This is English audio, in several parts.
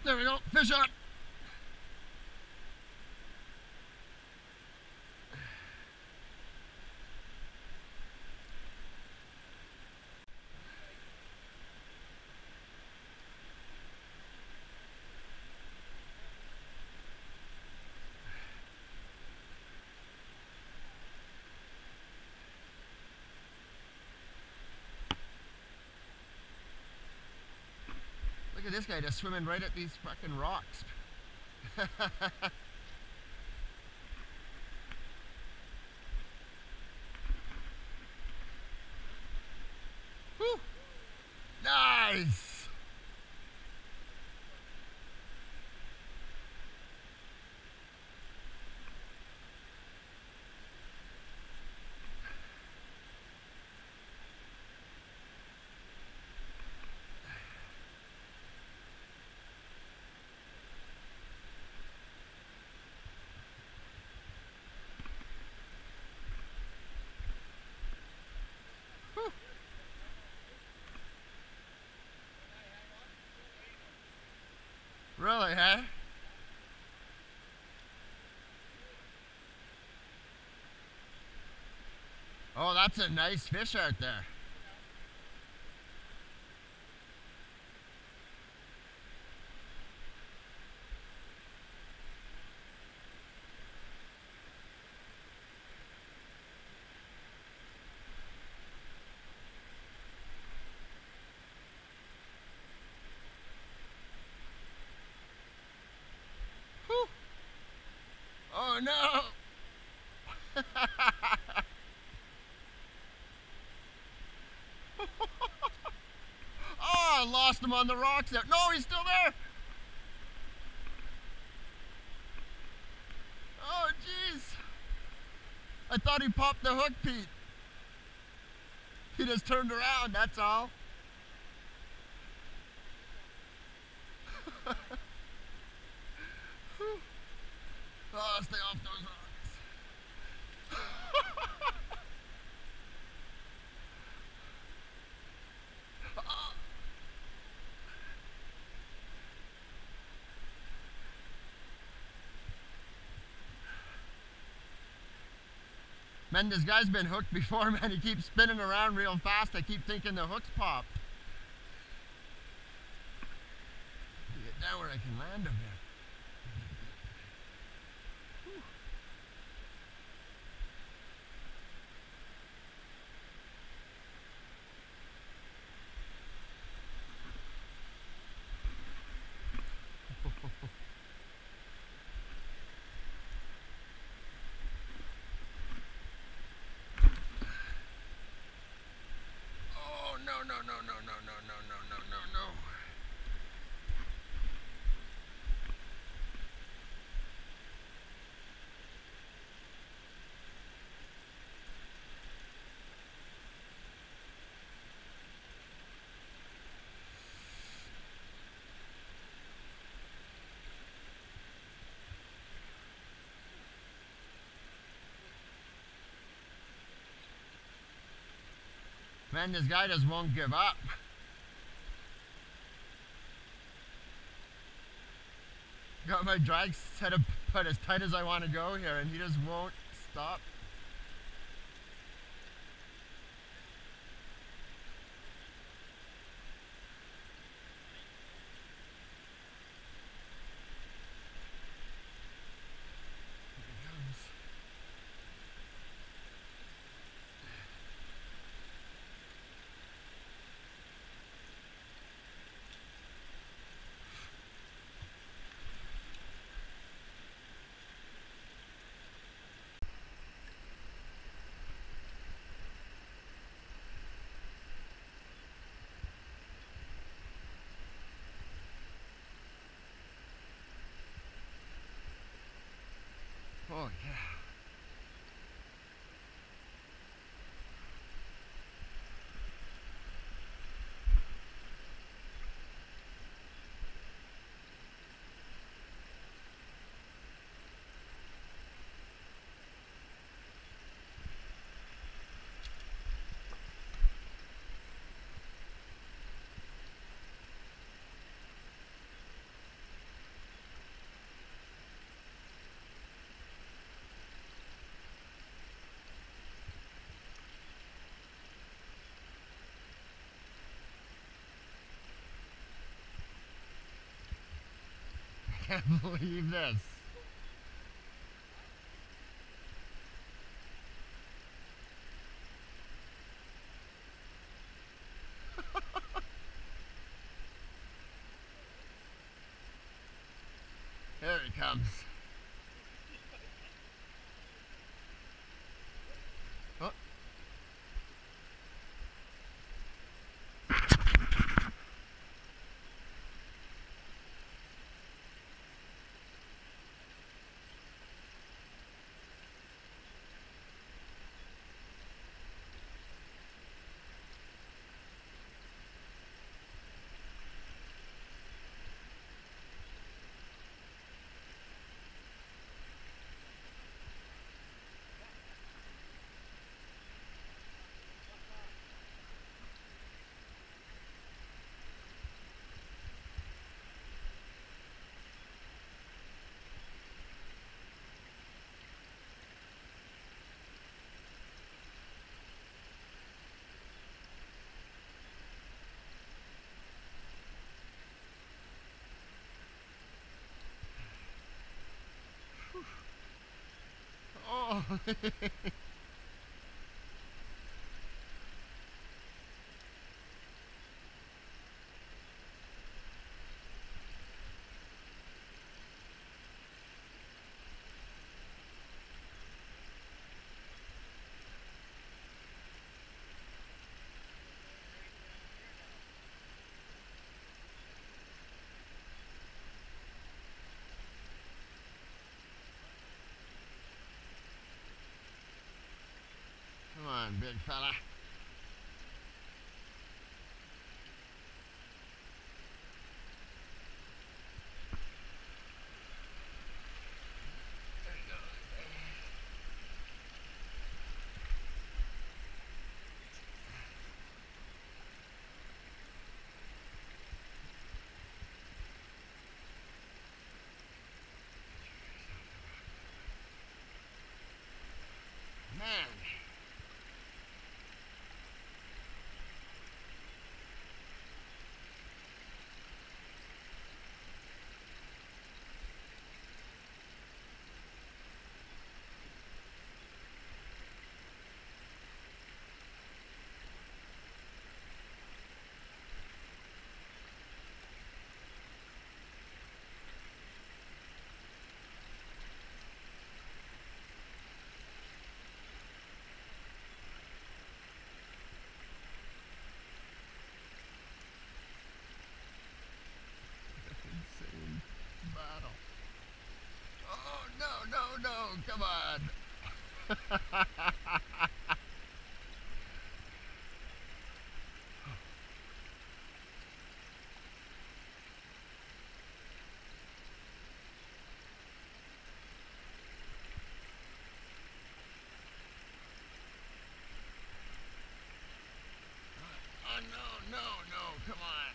There we go, fish on. Look at this guy just swimming right at these fucking rocks. Whew. Nice! Whew. Really, huh? Oh, that's a nice fish out there. Whew. Oh no! Oh, I lost him on the rocks there. No, he's still there! Oh, jeez! I thought he popped the hook, Pete. He just turned around, that's all. Oh, stay off those rocks. Oh. Man, this guy's been hooked before, man. He keeps spinning around real fast. I keep thinking the hook's popped. Get down where I can land him here. Oh, no, no, no, no, no, no, no, no, no, no, no. Man, this guy just won't give up. Got my drag set up put as tight as I want to go here, and he just won't stop. can't believe this. Here he comes. Oh. Oh. Come on, big fella. Man. Insane battle. Oh, no, come on. Oh, no, come on.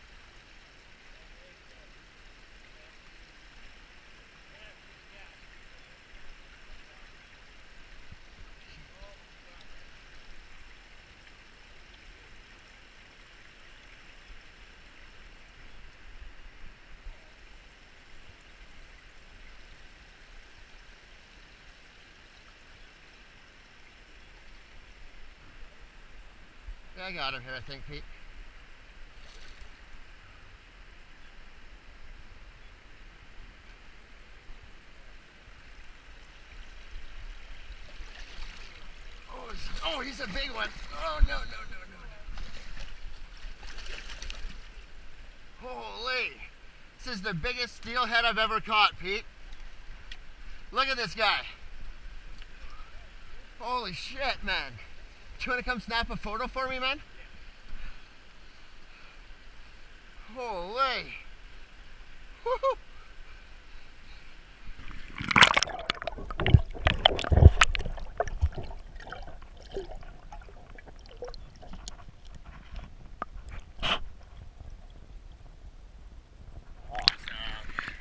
Yeah, I got him here, I think, Pete. Oh, he's a big one. Oh, no. Holy. This is the biggest steelhead I've ever caught, Pete. Look at this guy. Holy shit, man. Do you want to come snap a photo for me, man? Holy. Woo-hoo.